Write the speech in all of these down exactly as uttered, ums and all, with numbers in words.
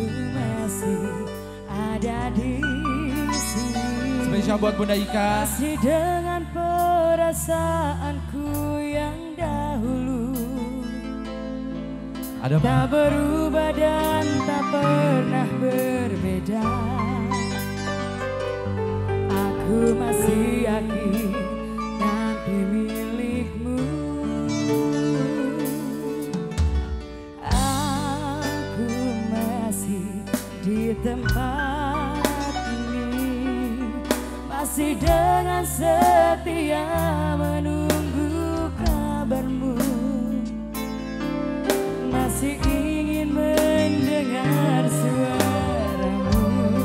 masih ada di sini. Spesial buat Bunda Ika. Masih dengan perasaanku yang dahulu. Ada tak berubah dan tak pernah berbeda. Aku masih yakin nanti milikmu. Aku masih di tempat ini, masih dengan setia menunggu kabarmu. Masih ingin mendengar suaramu.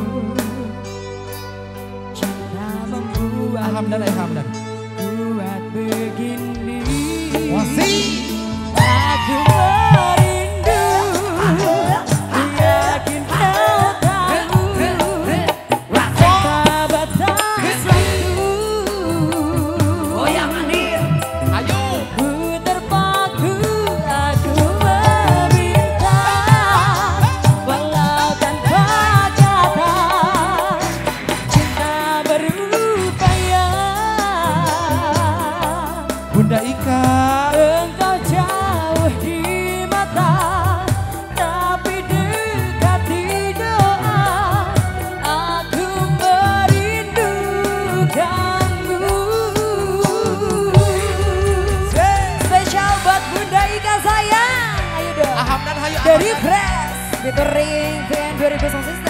Cinta membuat Hamdan, eh Hamdan. Kuat begini. Masih. Aku merindu. Yakin kau tahu betapa batas waktu. Oh ya mandir. Ayo. Ku terpaku. Aku meminta walau tanpa kata. Cinta berupaya. Bunda Ika. Engkau jauh di mata, tapi dekat di doa. Aku merindukanmu. Spesial buat Bunda Ika sayang. Ayo dong. Hamdan hayu. Dari Fresh featuring T N dua ribu sembilan belas.